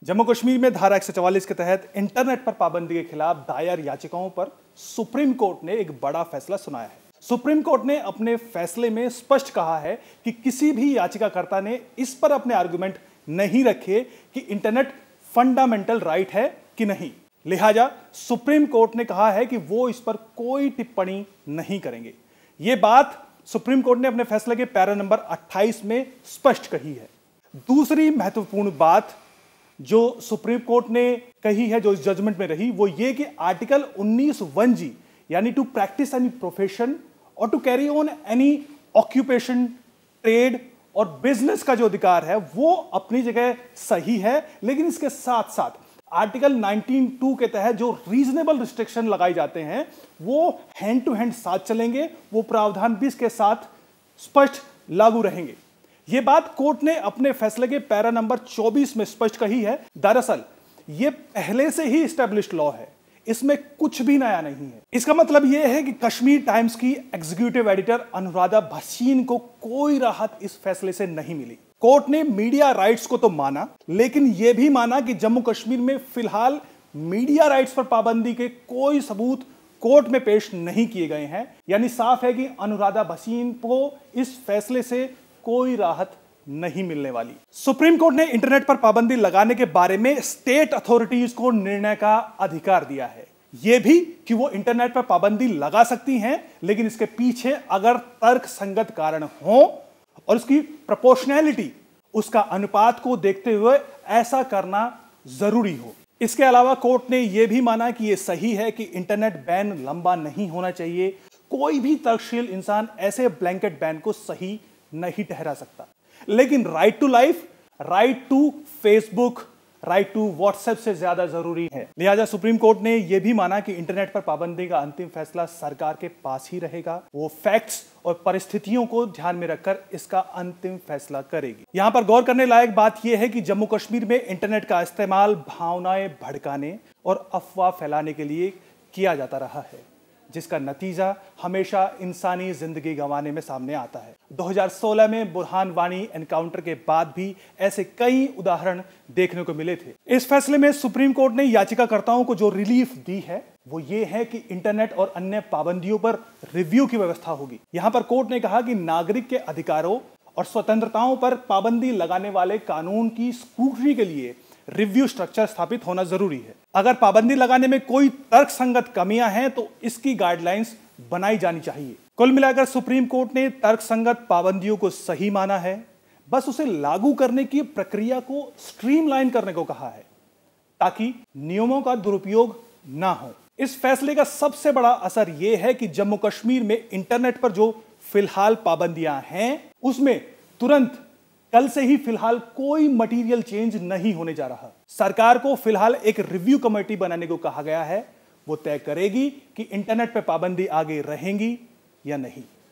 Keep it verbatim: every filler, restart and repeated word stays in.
जम्मू कश्मीर में धारा एक सौ चवालीस के तहत इंटरनेट पर पाबंदी के खिलाफ दायर याचिकाओं पर सुप्रीम कोर्ट ने एक बड़ा फैसला सुनाया है। सुप्रीम कोर्ट ने अपने फैसले में स्पष्ट कहा है कि किसी भी याचिकाकर्ता ने इस पर अपने आर्गुमेंट नहीं रखे कि इंटरनेट फंडामेंटल राइट है कि नहीं। लिहाजा सुप्रीम कोर्ट ने कहा है कि वो इस पर कोई टिप्पणी नहीं करेंगे। ये बात सुप्रीम कोर्ट ने अपने फैसले के पैरा नंबर अट्ठाईस में स्पष्ट कही है। दूसरी महत्वपूर्ण बात जो सुप्रीम कोर्ट ने कही है, जो इस जजमेंट में रही, वो ये कि आर्टिकल उन्नीस वन जी यानी टू प्रैक्टिस एनी प्रोफेशन और to carry on any occupation, trade और बिजनेस का जो अधिकार है वो अपनी जगह सही है, लेकिन इसके साथ साथ आर्टिकल नाइनटीन टू के तहत जो रीजनेबल रिस्ट्रिक्शन लगाए जाते हैं वो हैंड टू हैंड साथ चलेंगे। वो प्रावधान भी इसके साथ स्पष्ट लागू रहेंगे। यह बात कोर्ट ने अपने फैसले के पैरा नंबर चौबीस में स्पष्ट कही है। दरअसल यह पहले से ही एस्टैब्लिश्ड लॉ है, इसमें कुछ भी नया नहीं है। इसका मतलब यह है कि कश्मीर टाइम्स की एग्जीक्यूटिव एडिटर अनुराधा भसीन को कोई राहत इस फैसले से नहीं मिली। कोर्ट ने मीडिया राइट्स को तो माना, लेकिन यह भी माना कि जम्मू कश्मीर में फिलहाल मीडिया राइट्स पर पाबंदी के कोई सबूत कोर्ट में पेश नहीं किए गए हैं। यानी साफ है कि अनुराधा भसीन को इस फैसले से कोई राहत नहीं मिलने वाली। सुप्रीम कोर्ट ने इंटरनेट पर पाबंदी लगाने के बारे में स्टेट अथॉरिटीज को निर्णय का अधिकार दिया है। यह भी कि वो इंटरनेट पर पाबंदी लगा सकती हैं, लेकिन इसके पीछे अगर तर्क संगत कारण हो और उसकी प्रोपोर्शनैलिटी, उसका अनुपात को देखते हुए ऐसा करना जरूरी हो। इसके अलावा कोर्ट ने यह भी माना कि यह सही है कि इंटरनेट बैन लंबा नहीं होना चाहिए। कोई भी तर्कशील इंसान ऐसे ब्लैंकेट बैन को सही नहीं ठहरा सकता, लेकिन right to life, right to Facebook, right to WhatsApp से ज्यादा जरूरी है। लिहाजा सुप्रीम कोर्ट ने यह भी माना कि इंटरनेट पर पाबंदी का अंतिम फैसला सरकार के पास ही रहेगा। वो फैक्ट्स और परिस्थितियों को ध्यान में रखकर इसका अंतिम फैसला करेगी। यहां पर गौर करने लायक बात यह है कि जम्मू कश्मीर में इंटरनेट का इस्तेमाल भावनाएं भड़काने और अफवाह फैलाने के लिए किया जाता रहा है, जिसका नतीजा हमेशा इंसानी जिंदगी गंवाने में सामने आता है। दो हज़ार सोलह में बुरहान वानी एनकाउंटर के बाद भी ऐसे कई उदाहरण देखने को मिले थे। इस फैसले में सुप्रीम कोर्ट ने याचिकाकर्ताओं को जो रिलीफ दी है वो ये है कि इंटरनेट और अन्य पाबंदियों पर रिव्यू की व्यवस्था होगी। यहां पर कोर्ट ने कहा कि नागरिक के अधिकारों और स्वतंत्रताओं पर पाबंदी लगाने वाले कानून की स्क्रूटनी के लिए रिव्यू स्ट्रक्चर स्थापित होना जरूरी है। अगर पाबंदी लगाने में कोई तर्कसंगत कमियां हैं तो इसकी गाइडलाइंस बनाई जानी चाहिए। कुल मिलाकर सुप्रीम कोर्ट ने तर्कसंगत पाबंदियों को सही माना है, बस उसे लागू करने की प्रक्रिया को स्ट्रीमलाइन करने को कहा है ताकि नियमों का दुरुपयोग ना हो। इस फैसले का सबसे बड़ा असर यह है कि जम्मू कश्मीर में इंटरनेट पर जो फिलहाल पाबंदियां हैं उसमें तुरंत कल से ही फिलहाल कोई मटेरियल चेंज नहीं होने जा रहा। सरकार को फिलहाल एक रिव्यू कमेटी बनाने को कहा गया है। वो तय करेगी कि इंटरनेट पर पाबंदी आगे रहेंगी या नहीं।